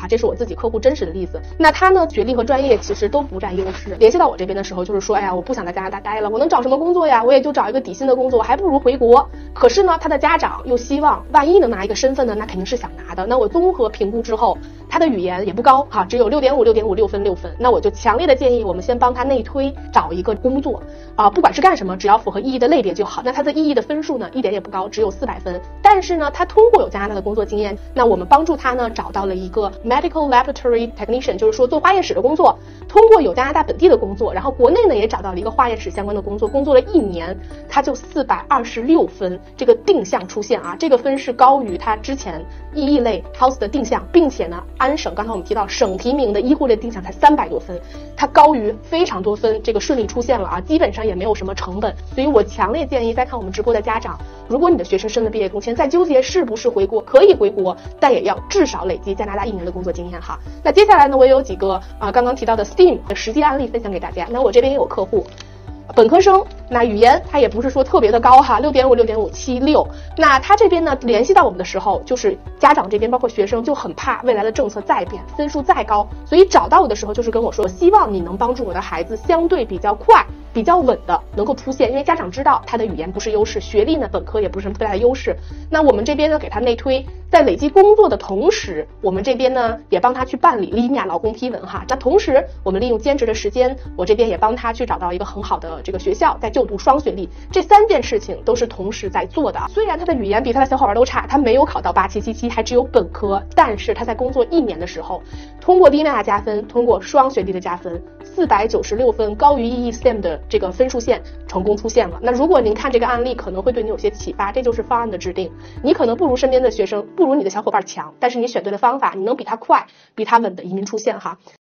哈，这是我自己客户真实的例子。那他呢，学历和专业其实都不占优势。联系到我这边的时候，就是说，哎呀，我不想在加拿大待了，我能找什么工作呀？我也就找一个底薪的工作，我还不如回国。可是呢，他的家长又希望，万一能拿一个身份呢，那肯定是想拿的。那我综合评估之后，他的语言也不高哈，只有6.5、6分。那我就强烈的建议我们先帮他内推找一个工作不管是干什么，只要符合意义的类别就好。那他的意义的分数呢，一点也不高，只有400分。但是呢，他通过有加拿大的工作经验，那我们帮助他呢找到了一个 medical laboratory technician， 就是说做化验室的工作。通过有加拿大本地的工作，然后国内呢也找到了一个化验室相关的工作，工作了1年，他就426分，这个定向出现这个分是高于他之前意义类 health 的定向，并且呢，安省刚才我们提到省提名的医护类定向才300多分，他高于非常多分，这个顺利出现了基本上也没有什么成本。所以我强烈建议在看我们直播的家长，如果你的学生申了毕业工签，在纠结是不是回国，可以回国，但也要至少累积加拿大1年的工作经验哈。那接下来呢，我也有几个刚刚提到的 STEAM 的实际案例分享给大家。那我这边也有客户本科生，那语言他也不是说特别的高哈，6.5、6.5、7、6。那他这边呢联系到我们的时候，就是家长这边包括学生就很怕未来的政策再变，分数再高，所以找到我的时候就是跟我说，希望你能帮助我的孩子相对比较快、比较稳的能够出现，因为家长知道他的语言不是优势，学历呢本科也不是什么特别大的优势。那我们这边呢给他内推，在累积工作的同时，我们这边呢也帮他去办理利亚劳工批文哈。那同时我们利用兼职的时间，我这边也帮他去找到一个很好的这个学校，在就读双学历。这3件事情都是同时在做的。虽然他的语言比他的小伙伴都差，他没有考到8777，还只有本科，但是他在工作1年的时候，通过利亚加分，通过双学历的加分，496分，高于 EE STEM 的这个分数线成功出现了。那如果您看这个案例，可能会对你有些启发，这就是方案的制定。你可能不如身边的学生，不如你的小伙伴强，但是你选对了方法，你能比他快、比他稳的移民出现哈。